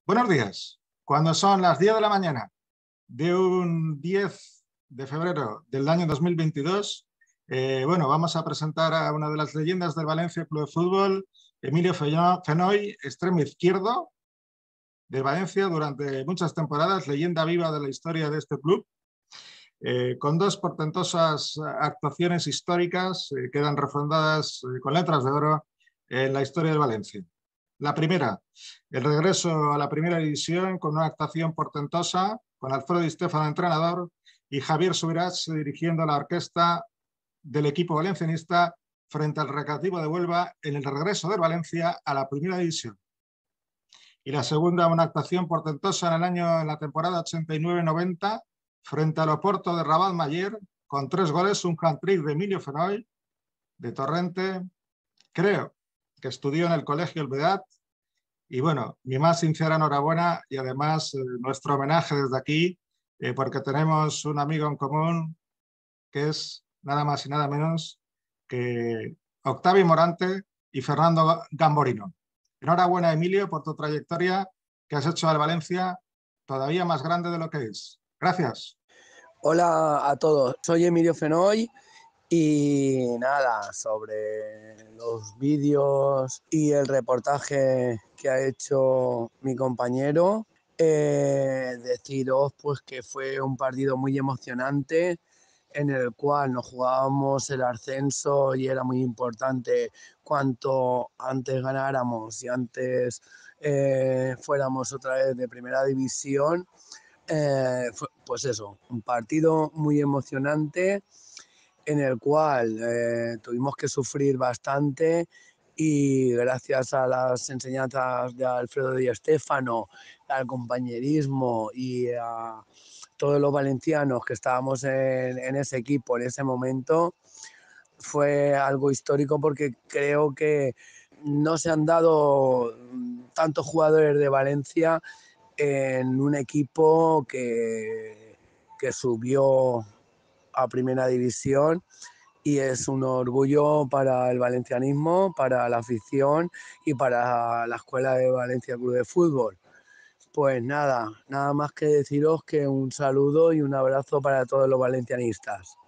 Buenos días. Cuando son las 10 de la mañana de un 10 de febrero del año 2022, vamos a presentar a una de las leyendas del Valencia Club de Fútbol, Emilio Fenoy, extremo izquierdo del Valencia durante muchas temporadas, leyenda viva de la historia de este club, con dos portentosas actuaciones históricas que quedan refrendadas con letras de oro en la historia del Valencia. La primera, el regreso a la primera división con una actuación portentosa, con Alfredo Di Stéfano entrenador y Javier Subirats dirigiendo la orquesta del equipo valencianista frente al Recreativo de Huelva en el regreso del Valencia a la primera división. Y la segunda, una actuación portentosa en la temporada 89-90 frente al Oporto de Rabat Mayer con 3 goles, un hat-trick de Emilio Fenoy de Torrente. Creo que estudió en el Colegio El Vedat. Y bueno, mi más sincera enhorabuena y además nuestro homenaje desde aquí, porque tenemos un amigo en común que es nada más y nada menos que Octavio Morante y Fernando Gamborino. Enhorabuena, Emilio, por tu trayectoria que has hecho al Valencia todavía más grande de lo que es. Gracias. Hola a todos, soy Emilio Fenoy y nada, sobre los vídeos y el reportaje que ha hecho mi compañero, deciros pues que fue un partido muy emocionante en el cual nos jugábamos el ascenso y era muy importante cuanto antes ganáramos y antes fuéramos otra vez de primera división. Pues eso, un partido muy emocionante en el cual tuvimos que sufrir bastante y gracias a las enseñanzas de Alfredo Di Stéfano, al compañerismo y a todos los valencianos que estábamos en ese equipo en ese momento, fue algo histórico porque creo que no se han dado tantos jugadores de Valencia en un equipo que subió a primera división y es un orgullo para el valencianismo, para la afición y para la Escuela de Valencia Club de Fútbol. Pues nada más que deciros que un saludo y un abrazo para todos los valencianistas.